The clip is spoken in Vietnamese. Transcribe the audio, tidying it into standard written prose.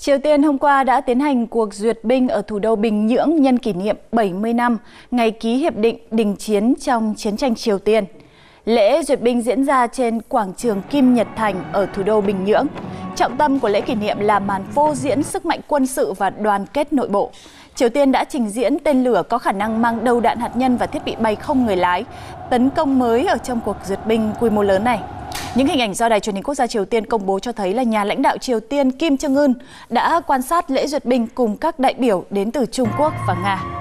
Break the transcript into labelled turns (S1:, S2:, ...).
S1: Triều Tiên hôm qua đã tiến hành cuộc duyệt binh ở thủ đô Bình Nhưỡng nhân kỷ niệm 70 năm ngày ký hiệp định đình chiến trong chiến tranh Triều Tiên. Lễ duyệt binh diễn ra trên quảng trường Kim Nhật Thành ở thủ đô Bình Nhưỡng. Trọng tâm của lễ kỷ niệm là màn phô diễn sức mạnh quân sự và đoàn kết nội bộ. Triều Tiên đã trình diễn tên lửa có khả năng mang đầu đạn hạt nhân và thiết bị bay không người lái, tấn công mới ở trong cuộc duyệt binh quy mô lớn này. Những hình ảnh do Đài truyền hình quốc gia Triều Tiên công bố cho thấy là nhà lãnh đạo Triều Tiên Kim Jong Un đã quan sát lễ duyệt binh cùng các đại biểu đến từ Trung Quốc và Nga.